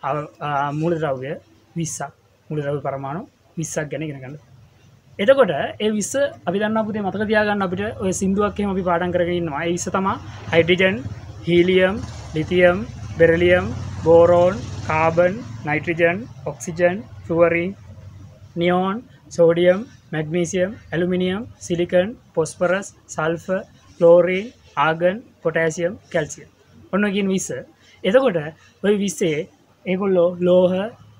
මූලද්‍රව්‍ය විස්සක්. මූලද්‍රව්‍ය පරමාණු විස්සක් ගැන ඉගෙන ගන්න. එතකොට ඒ විස්ස අපි දන්නා පුතේ මතක තියාගන්න අපිට ඔය සින්දුවක් එහෙම අපි පාඩම් කරගෙන ඉන්නවා. ඒ විස්ස තමයි hydrogen, helium, lithium, beryllium, boron, carbon, nitrogen, oxygen, fluorine, neon, sodium, magnesium, aluminium, silicon, phosphorus, sulphur, chlorine, argon, potassium, calcium. ඔන්න කියන විස්ස. එතකොට ওই විස්සේ ඒගොල්ලෝ ලෝහ,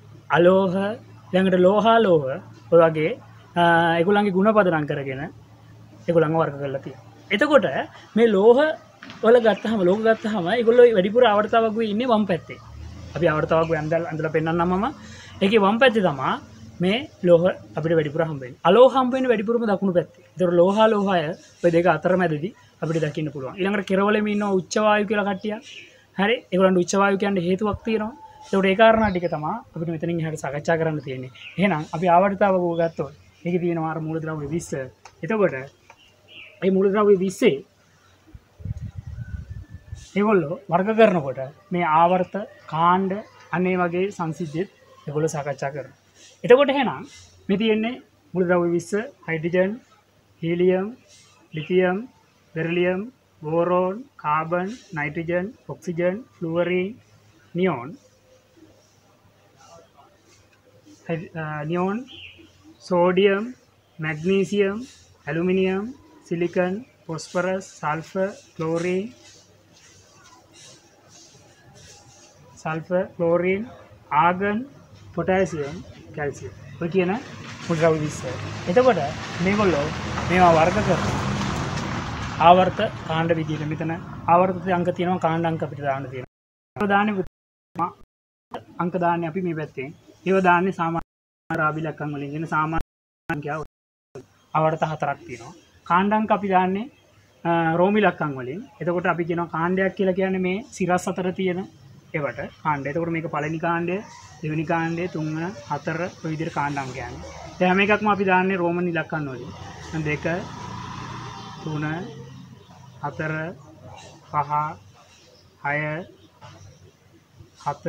අලෝහ, ළඟට ලෝහා ලෝහ ඔය වගේ ඒගොල්ලන්ගේ ගුණ පදනම් කරගෙන ඒගොල්ලන්ව වර්ග කරලා තියෙනවා. එතකොට මේ ලෝහ වල ගත්තහම ලෝහ ගත්තහම ඒගොල්ලෝ වැඩිපුර ආවර්තතාව වගුවේ ඉන්නේ වම් පැත්තේ. අපි ආවර්තතාව වගුවේ අඳලා අඳලා පෙන්නන්නම් මම. ඒකේ වම් පැත්තේ තමයි මේ ලෝහ අපිට වැඩිපුර හම්බ වෙන්නේ. අලෝහ හම්බ වෙන්නේ වැඩිපුරම දකුණු පැත්තේ. ඒතර ලෝහා ලෝහය ඔය දෙක අතරමැදදී අපිට දකින්න පුළුවන්. ඊළඟට කෙරවලෙම ඉන්න උච්ච වායු කියලා කට්ටියක්. හරි. ඒගොල්ලන්ට උච්ච වායු කියන්නේ හේතුවක් තියෙනවා. ඒකට ඒ කාරණා ටික තමයි අපිට මෙතනින් එහාට සාකච්ඡා කරන්න තියෙන්නේ. එහෙනම් අපි ආවර්තතාව වගුව ගත්තොත් ඒකේ තියෙනවා අර මූලද්‍රව්‍ය විස්ස. එතකොට මේ මූලද්‍රව්‍ය විස්සේ ඒගොල්ලෝ වර්ග කරනකොට මේ ආවර්ත කාණ්ඩ අනේ වගේ සංසිද්ධියත් ඒගොල්ලෝ සාකච්ඡා කරනවා. එතකොට එහෙනම් මේ තියෙන්නේ මූලද්‍රව්‍ය විස්ස hydrogen, helium, lithium, beryllium, boron, carbon, nitrogen, oxygen, fluorine, neon, neon, sodium, magnesium, aluminium, silicon, phosphorus, sulphur, chlorine, sulphur, chlorine, argon, potassium, calcium. ඔය කියන මූලද්‍රව්‍ය විස්ස. එතකොට මේගොල්ලෝ මේවා වර්ග කරනවා. ආවර්ත කාණ්ඩ විදිහට මෙතන ආවර්ත අංක තියෙනවා, කාණ්ඩ අංක අපිට දාන්න තියෙනවා. ඒවා දාන්නේ අංක දාන්නේ අපි මේ පැත්තෙන්. ඒවා දාන්නේ සාමාන්‍ය රාබි ලක්කම් වලින් එන සාමාන්‍ය සංඛ්‍යාව. ආවර්ත හතරක් තියෙනවා. කාණ්ඩ අංක අපි දාන්නේ රෝමි ලක්කම් වලින්. එතකොට අපි කියනවා කාණ්ඩයක් කියලා කියන්නේ මේ සිරස් අතර තියෙන ඒවට කාණ්ඩ. එතකොට මේක පළවෙනි කාණ්ඩය, දෙවෙනි කාණ්ඩය, තුන්වෙනි, හතර ඔය විදිහට කාණ්ඩ අංක යන්නේ. ඒ හැම එකක්ම අපි දාන්නේ රෝමන් ඉලක්කම් වලින්. දෙක, තුන, හතර, පහ, හය, හත,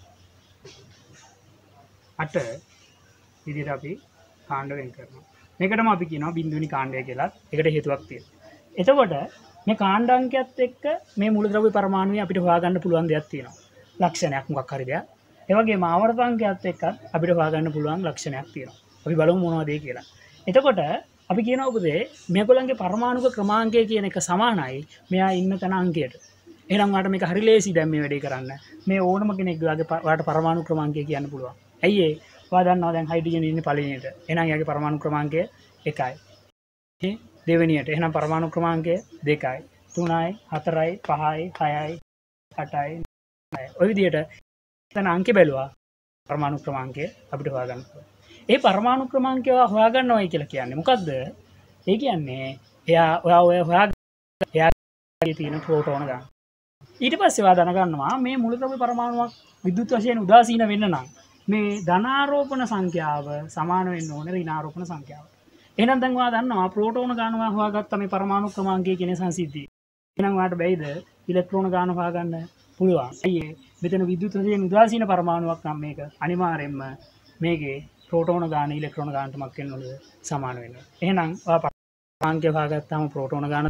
අට විදිහට අපි කාණ්ඩ වෙන් කරනවා. මේකටම අපි කියනවා බිඳුවෙනි කාණ්ඩය කියලා. ඒකට හේතුවක් තියෙනවා. එතකොට මේ කාණ්ඩ අංකයත් එක්ක මේ මූලද්‍රව්‍ය පරමාණුවේ අපිට හොයාගන්න පුළුවන් දෙයක් තියෙනවා. ලක්ෂණයක් මොකක් හරි දෙයක්. ඒ වගේම ආවර්ත අංකයත් එක්ක අපිට හොයාගන්න පුළුවන් ලක්ෂණයක් තියෙනවා. අපි බලමු මොනවද ඒ කියලා. එතකොට අපි කියනවා උපදේ මේගොල්ලන්ගේ පරමාණුක ක්‍රමාංකය කියන එක සමානයි මෙයා ඉන්න තැන අංකයට. එහෙනම් ඔයාලට මේක හරි ලේසි දැන් මේ වැඩේ කරන්න. මේ ඕනම කෙනෙක් ඔයාලට පරමාණු ක්‍රමාංකය කියන්න පුළුවන්. ඇයි ඒ? ඔයා දන්නවා දැන් හයිඩ්‍රජන් ඉන්නේ පළවෙනියට. එහෙනම් එයාගේ පරමාණු ක්‍රමාංකය එකයි. දෙවෙනියට එහෙනම් පරමාණු ක්‍රමාංකය දෙකයි, තුනයි, හතරයි, පහයි, හයයි, අටයි, නවයි. ඔය විදිහට එතන අංක බැලුවා පරමාණු ක්‍රමාංකය අපිට හොයාගන්න පුළුවන්. ඒ පරමාණු ක්‍රමාංකය හොයාගන්නවයි කියලා කියන්නේ මොකද්ද? ඒ කියන්නේ එයා ඔයා ඔය හොයාගන්න එයාගේ තියෙන ප්‍රෝටෝන ගන්න. ඊට පස්සේ ඔයා දැනගන්නවා මේ මූලද්‍රව්‍ය පරමාණුවක් විද්‍යුත් වශයෙන් උදාසීන වෙන්න නම් මේ ධනාරෝපණ සංඛ්‍යාව සමාන වෙන්න ඕනේ ඍණාරෝපණ සංඛ්‍යාවට. එහෙනම් දැන් ඔයා දන්නවා ප්‍රෝටෝන ගන්නවා හොයාගත්ත මේ පරමාණු ක්‍රමාංකය කියන සංසිද්ධිය. එහෙනම් ඔයාලට බැයිද ඉලෙක්ට්‍රෝන ගාන හොයාගන්න පුළුවන්. අයියේ මෙතන විද්‍යුත් රසයෙන් උදාසීන පරමාණුවක් නම් මේක අනිවාර්යෙන්ම මේකේ ප්‍රෝටෝන ගාන ඉලෙක්ට්‍රෝන ගානට මක් වෙන්න ඕනද සමාන වෙනවා. එහෙනම් ඔයා පාංකය හොයාගත්තාම ප්‍රෝටෝන ගාන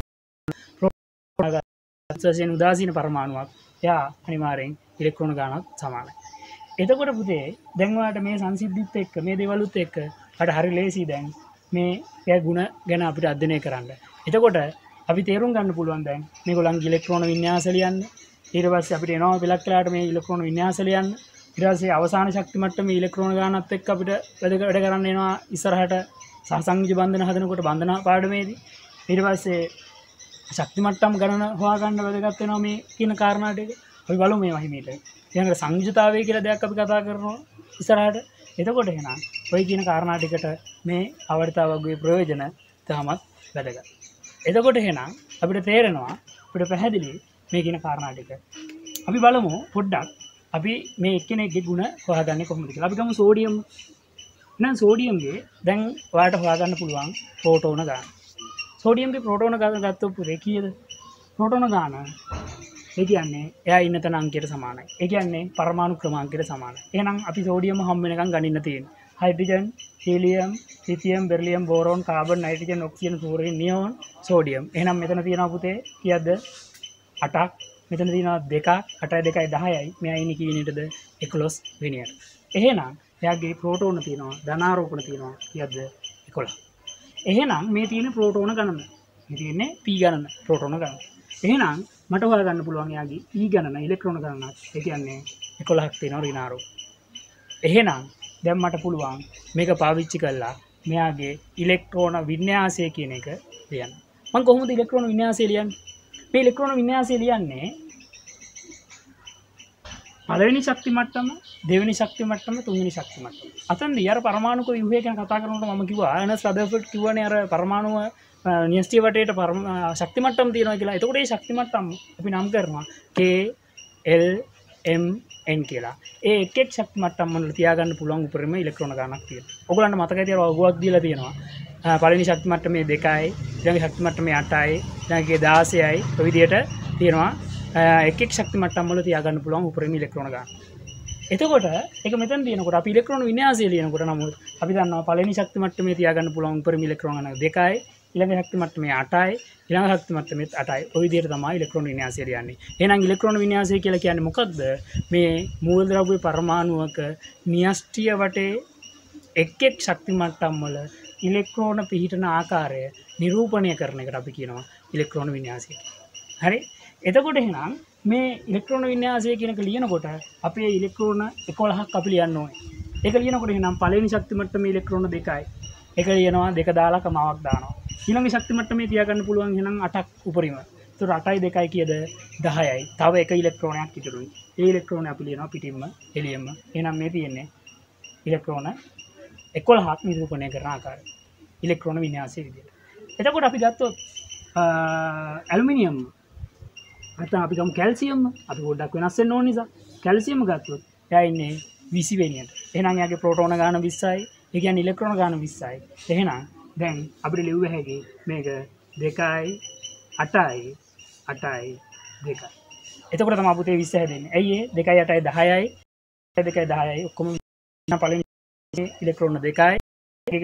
ප්‍රෝටෝන ගාන උදාසීන පරමාණුවක් එයා අනිවාර්යෙන් ඉලෙක්ට්‍රෝන ගානත් සමානයි. එතකොට පුතේ දැන් ඔයාලට මේ සංසිද්ධිත් එක්ක මේ දේවලුත් එක්ක අර හරි ලේසි දැන් මේ ඒ ಗುಣ ගැන අපිට අධ්‍යයනය කරන්න. එතකොට අපි තේරුම් ගන්න පුළුවන් දැන් මේගොල්ලන්ගේ ඉලෙක්ට්‍රෝන වින්‍යාස ලියන්න. ඊට පස්සේ අපිට එනවා පෙලක් කලාට මේ ඉලෙක්ට්‍රෝන වින්‍යාස ලියන්න. ඊට පස්සේ අවසාන ශක්ති මට්ටමේ ඉලෙක්ට්‍රෝන ගානත් එක්ක අපිට වැඩ වැඩ කරන්න එනවා ඉස්සරහට සහසංයෝජ බන්ධන හදනකොට බන්ධන පාඩමේදී. ඊට පස්සේ ශක්ති මට්ටම් ගණන හොයාගන්න වැදගත් වෙනවා මේ කියන කාරණා ටික. අපි බලමු මේවා හිමීට. ඊළඟට සංයුතාවය කියලා දෙයක් අපි කතා කරනවා ඉස්සරහට. එතකොට එහෙනම් ඔය කියන කාරණා ටිකට මේ ආවර්තාවකගේ ප්‍රයෝජන තාමත් වැදගත්. එතකොට එහෙනම් අපිට තේරෙනවා අපිට පැහැදිලි මේ කියන කාරණා ටික. අපි බලමු පොඩ්ඩක් අපි මේ එක්කෙනෙක්ගේ ಗುಣ හොයාගන්නේ කොහොමද කියලා. අපි ගමු සෝඩියම්. එහෙනම් සෝඩියම්ගේ දැන් ඔයාලට හොයාගන්න පුළුවන් ප්‍රෝටෝන ගාන. සෝඩියම්ගේ ප්‍රෝටෝන ගාන ගත්තොත් පුරේ කීයද? ප්‍රෝටෝන ගාන ඒ කියන්නේ එයා ඉන්න තැන අංකයට සමානයි. ඒ කියන්නේ පරමාණු ක්‍රමාංකයට සමානයි. එහෙනම් අපි සෝඩියම් හම් වෙනකන් ගණින්න තියෙනවා. Hydrogen, helium, lithium, beryllium, boron, carbon, nitrogen, oxygen, fluorine, neon, sodium. එහෙනම් මෙතන තියෙනවා පුතේ කීයද? අටක්. මෙතන තියෙනවා දෙකක්. අටයි දෙකයි දහයයි. මෙයා ඉන්නේ කී වෙනියටද? එකොළොස් වෙනියට. එහෙනම් එයාගේ ප්‍රෝටෝන තියෙනවා, ධනාරෝපණ තියෙනවා කීයද? එකොළහ. එහෙනම් මේ තියෙන ප්‍රෝටෝන ගණන. මේ තියෙන්නේ P ගණන ප්‍රෝටෝන ගණන. එහෙනම් මට හොයාගන්න පුළුවන් එයාගේ E ගණන ඉලෙක්ට්‍රෝන ගණනක්. ඒ කියන්නේ එකොළහක් තියෙනවා ඍණාරෝප. එහෙනම් දැන් මට පුළුවන් මේක පාවිච්චි කරලා මෙයාගේ ඉලෙක්ට්‍රෝන වින්‍යාසය කියන එක ලියන්න. මම කොහොමද ඉලෙක්ට්‍රෝන වින්‍යාසය ලියන්නේ? මේ ඉලෙක්ට්‍රෝන වින්‍යාසය ලියන්නේ පළවෙනි ශක්ති මට්ටම, දෙවෙනි ශක්ති මට්ටම, තුන්වෙනි ශක්ති මට්ටම. අතනදී අර පරමාණුක ව්‍යුහය ගැන කතා කරනකොට මම කිව්වා අර්නස්ට් රදර්ෆෝඩ් කිව්වනේ අර පරමාණුව න්‍යෂ්ටි වටේට ශක්ති මට්ටම් තියෙනවා කියලා. එතකොට මේ ශක්ති මට්ටම් අපි නම් කරනවා K L M N කියලා. ඒ එක් එක් ශක්ති මට්ටම් වල තියාගන්න පුළුවන් උපරිම ඉලෙක්ට්‍රෝන ගණනක් තියෙනවා. ඔයගොල්ලන්ට මතක ඇති අර වගුවක් දීලා තියෙනවා. පළවෙනි ශක්ති මට්ටමේ දෙකයි, ඊළඟ ශක්ති මට්ටමේ අටයි, ඊළඟේ දාසයයි. ඔය විදිහට තියෙනවා එක් එක් ශක්ති මට්ටම් වල තියාගන්න පුළුවන් උපරිම ඉලෙක්ට්‍රෝන ගණන. එතකොට ඒක මෙතන තියෙනකොට අපි ඉලෙක්ට්‍රෝන වින්‍යාසය ලියනකොට නමුත් අපි දන්නවා පළවෙනි ශක්ති මට්ටමේ තියාගන්න පුළුවන් උපරිම ඉලෙක්ට්‍රෝන ගණන දෙකයි, ඊළඟ ශක්ති මට්ටමේ අටයි, ඊළඟ ශක්ති මට්ටමේ අටයි. ওই විදිහට තමයි ඉලෙක්ට්‍රෝන වින්‍යාසය ලියන්නේ. එහෙනම් ඉලෙක්ට්‍රෝන වින්‍යාසය කියලා කියන්නේ මොකක්ද? මේ මූලද්‍රව්‍ය පරමාණුවක න්‍යෂ්ටිය වටේ එක් එක් ශක්ති මට්ටම් වල ඉලෙක්ට්‍රෝන පිහිටන ආකාරය නිරූපණය කරන එකට අපි කියනවා ඉලෙක්ට්‍රෝන වින්‍යාසය. හරි? එතකොට එහෙනම් මේ ඉලෙක්ට්‍රෝන වින්‍යාසය කියන එක ලියනකොට අපේ ඉලෙක්ට්‍රෝන එකොළහක් අපි ලියන්න ඕනේ. ඒක ලියනකොට එහෙනම් පළවෙනි ශක්ති මට්ටමේ ඉලෙක්ට්‍රෝන දෙකයි. ඒක ලියනවා දෙක දාලා කමාවක් දානවා. ඊළඟ ශක්ති මට්ටමේ තියාගන්න පුළුවන් එහෙනම් අටක් උපරිම. ඒතර අටයි දෙකයි කියද දහයයි. තව එක ඉලෙක්ට්‍රෝනයක් ඉතුරුයි. ඒ ඉලෙක්ට්‍රෝනය අපි ලියනවා පිටින්ම එළියෙම. එහෙනම් මේ තියෙන්නේ ඉලෙක්ට්‍රෝන එකොළහක් නිරූපණය කරන ආකාරය. ඉලෙක්ට්‍රෝන වින්‍යාසයේ විදිහට. එතකොට අපි ගත්තොත් ඇලුමිනියම් නැත්නම් අපි ගමු කැල්සියම්. අපි පොඩ්ඩක් වෙනස් වෙන්න ඕන නිසා කැල්සියම් ගත්තොත් එයා ඉන්නේ විසි වෙනියට. එහෙනම් එයාගේ ප්‍රෝටෝන ගාන විස්සයි. ඒ කියන්නේ ඉලෙක්ට්‍රෝන ගාන විස්සයි. එහෙනම් දැන් අපිට ලියුව හැකි මේක දෙකයි අටයි අටයි දෙකයි. එතකොට තමයි පුතේ විස්ස හැදෙන්නේ. ඇයි ඒ දෙකයි අටයි දහයයි දෙකයි දහයයි ඔක්කොම පළවෙනි ඉලෙක්ට්‍රෝන දෙකයි ඒකේ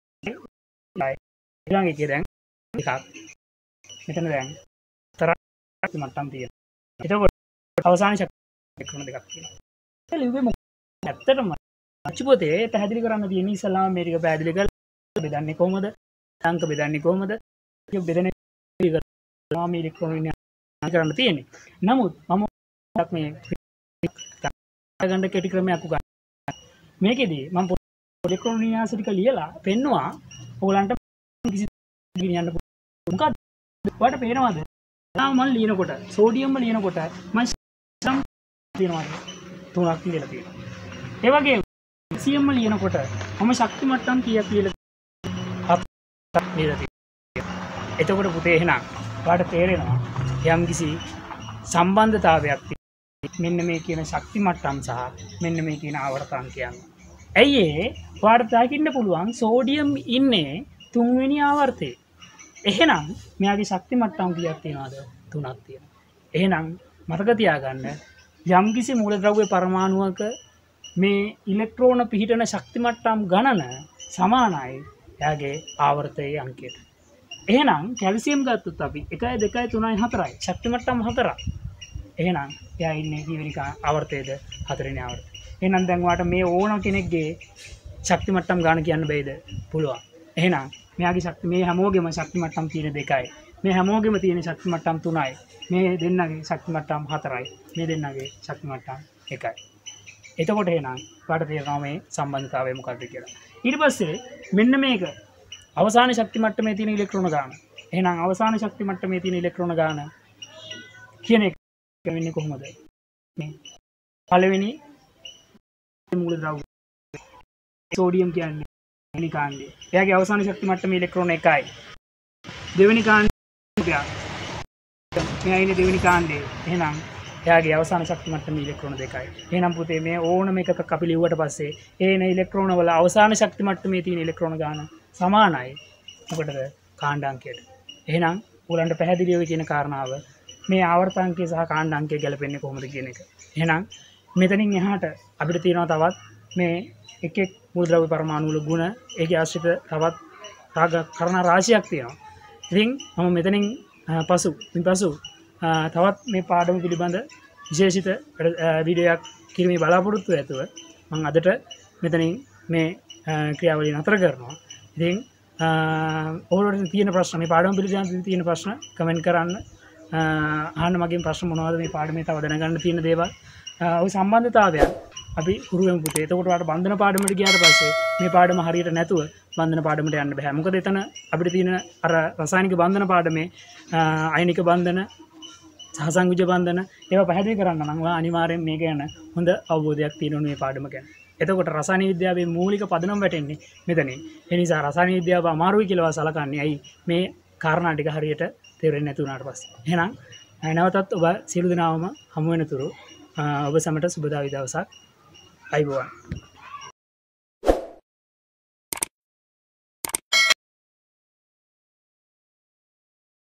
ඊළඟ එකේ දැන් එකක්. මෙතන දැන් තරක් මට්ටම් තියෙනවා. එතකොට අවසාන ශක්ති ඉලෙක්ට්‍රෝන දෙකක් තියෙනවා. ඒ ලියුවේ මොකක්ද? ඇත්තටම අච්චුපතේ පැහැදිලි කරන්න තියෙන ඉස්සලාම මේ ටික පැහැදිලි කරලා බෙදන්නේ කොහොමද? අංක බෙදන්නේ කොහොමද? ඒක බෙදන්නේ කරනවා මේ ඉලෙක්ට්‍රෝන වින්‍යාස කරන්න තියෙන්නේ. නමුත් මම මේ ගණ්ඩ කෙටි ක්‍රමයක් උගන්වනවා. මේකෙදි මම ඉලෙක්ට්‍රෝන වින්‍යාස ටික ලියලා පෙන්නවා ඔයගලන්ට කිසි ගෙනියන්න පුළුවන්. මොකද ඔයාලට පේනවද? මම ලියනකොට සෝඩියම් ලියනකොට මම සම් තියෙනවා තුනක් ලියලා තියෙනවා. ඒ වගේම සියම් ලියනකොට මම ශක්ති මට්ටම් කීයක් ලියලා හතක් ලියලා තියෙනවා. එතකොට පුතේ එහෙනම් ඔයාලට තේරෙනවා යම් කිසි සම්බන්ධතාවයක් තියෙනවා. මෙන්න මේ කියන ශක්ති මට්ටම් සහ මෙන්න මේ කියන ආවර්තාංකයන්. ඇයි ඒ ඔයාලට දකින්න පුළුවන් සෝඩියම් ඉන්නේ තුන්වෙනි ආවර්තයේ. එහෙනම් මෙයාගේ ශක්ති මට්ටම් කීයක් තියෙනවද? තුනක් තියෙනවා. එහෙනම් මතක තියාගන්න යම්කිසි මූලද්‍රව්‍ය පරමාණුවක මේ ඉලෙක්ට්‍රෝන පිහිටන ශක්ති මට්ටම් ගණන සමානයි එයාගේ ආවර්තයේ අංකයට. එහෙනම් කැල්සියම් ගත්තොත් අපි එකයි දෙකයි තුනයි හතරයි ශක්ති මට්ටම් හතරක්. එහෙනම් එයා ඉන්නේ කීවෙනි ආවර්තයේද? හතරවෙනි ආවර්තය. එහෙනම් දැන් ඔයාලට මේ ඕන කෙනෙක්ගේ ශක්ති මට්ටම් ගන්න කියන්න බෑද? පුළුවන්. එහෙනම් මෙයාගේ ශක්ති මේ හැමෝගෙම ශක්ති මට්ටම් තියෙන දෙකයි. මේ හැමෝගෙම තියෙන ශක්ති මට්ටම් තුනයි. මේ දෙන්නගේ ශක්ති මට්ටම් හතරයි. මේ දෙන්නගේ ශක්ති මට්ටම් එකයි. එතකොට එහෙනම් ඔයාලට තේරෙනවා මේ සම්බන්ධතාවය මොකක්ද කියලා. ඊට පස්සේ මෙන්න මේක අවසාන ශක්ති මට්ටමේ තියෙන ඉලෙක්ට්‍රෝන ගාන. එහෙනම් අවසාන ශක්ති මට්ටමේ තියෙන ඉලෙක්ට්‍රෝන ගාන කියන එක වෙන්නේ කොහොමද? මේ පළවෙනි මූලද්‍රව්‍ය සෝඩියම් කියන්නේ දෙවෙනි කාණ්ඩය. එයාගේ අවසාන ශක්ති මට්ටමේ ඉලෙක්ට්‍රෝන එකයි. දෙවෙනි කාණ්ඩය මෙයා ඉන්නේ දෙවෙනි කාණ්ඩේ. එහෙනම් එයාගේ අවසාන ශක්ති මට්ටමේ ඉලෙක්ට්‍රෝන දෙකයි. එහෙනම් පුතේ මේ ඕනම එකක අපි ලිව්වට පස්සේ ඒන ඉලෙක්ට්‍රෝන වල අවසාන ශක්ති මට්ටමේ තියෙන ඉලෙක්ට්‍රෝන ගාන සමානයි. මොකටද? කාණ්ඩාංකයට. එහෙනම් උගලන්ට පැහැදිලිව කියන කාරණාව මේ ආවර්තාංකය සහ කාණ්ඩාංකය ගැලපෙන්නේ කොහොමද කියන එක. එහෙනම් මෙතනින් එහාට අපිට තියෙනවා තවත් මේ එක එක් මූලද්‍රව්‍ය පරමාණු වල ගුණ ඒකේ ආශ්‍රිත තවත් කාරණා රාශියක් තියෙනවා. ඉතින් මම මෙතනින් පසු පසු තවත් මේ පාඩම පිළිබඳ විශේෂිත වීඩියෝයක් කිරීමේ බලාපොරොත්තු ඇතුව මම අදට මෙතනින් මේ ක්‍රියාවලිය නතර කරනවා. ඉතින් ඔයාලට තියෙන ප්‍රශ්න මේ පාඩම පිළිබඳව තියෙන ප්‍රශ්න කමෙන්ට් කරන්න. අහන්න මගෙන් ප්‍රශ්න මොනවද මේ පාඩමේ තව දැනගන්න තියෙන දේවල්. ඔය සම්බන්ධතාවයන් අපි හුරු වෙමු පුතේ. එතකොට ඔයාලට බන්ධන පාඩමට ගියාට පස්සේ මේ පාඩම හරියට නැතුව බන්ධන පාඩමට යන්න බෑ. මොකද එතන අපිට තියෙන අර රසායනික බන්ධන පාඩමේ අයනික බන්ධන සහ සංයුජ බන්ධන ඒවා පැහැදිලි කරන්න නම් ඔයා අනිවාර්යෙන් මේක ගැන හොඳ අවබෝධයක් තියෙන්න ඕනේ මේ පාඩම ගැන. එතකොට රසායන විද්‍යාවේ මූලික පදනම වැටෙන්නේ මෙතනින්. ඒ නිසා රසායන විද්‍යාව අමාරුයි කියලා සලකන්නේ. ඇයි මේ කාරණා ටික හරියට තේරෙන්නේ නැති වුණාට පස්සේ. එහෙනම් නැවතත් ඔබ සියලු දෙනාම හමු වෙනතුරු ඔබ සැමට සුබ දවසක්. අයිබෝවන්.